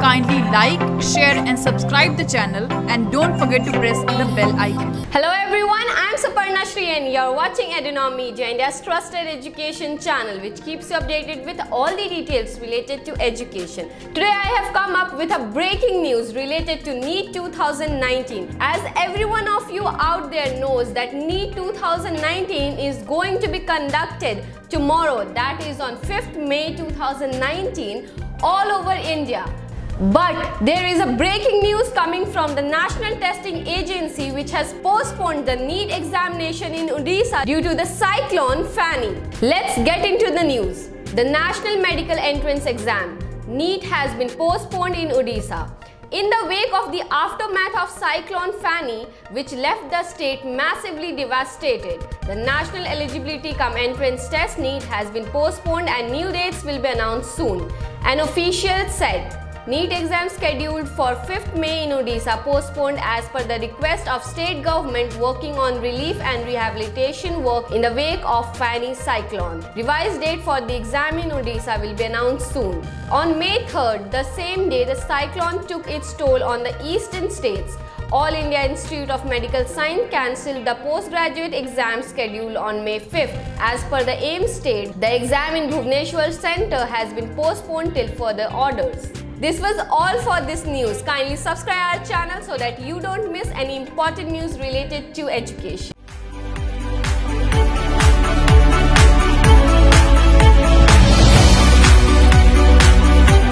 Kindly like, share and subscribe the channel and don't forget to press the bell icon. Hello everyone, I am Suparna Shri and you are watching EDUNOM MEDIA, India's trusted education channel which keeps you updated with all the details related to education. Today I have come up with a breaking news related to NEET 2019. As every one of you out there knows that NEET 2019 is going to be conducted tomorrow, that is on 5th May 2019 all over India. But there is a breaking news coming from the National Testing Agency which has postponed the NEET examination in Odisha due to the cyclone Fani. Let's get into the news. The National Medical Entrance Exam, NEET, has been postponed in Odisha. In the wake of the aftermath of cyclone Fani, which left the state massively devastated, the National Eligibility cum Entrance Test NEET has been postponed and new dates will be announced soon. An official said, NEET exam scheduled for 5th May in Odisha postponed as per the request of state government working on relief and rehabilitation work in the wake of Fani cyclone. Revised date for the exam in Odisha will be announced soon. On May 3rd, the same day the cyclone took its toll on the eastern states, All India Institute of Medical Science cancelled the postgraduate exam schedule on May 5th. As per the AIIMS state, the exam in Bhubaneswar Center has been postponed till further orders. This was all for this news. Kindly subscribe our channel so that you don't miss any important news related to education.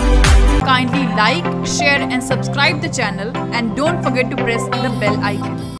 Kindly like, share and subscribe the channel and don't forget to press the bell icon.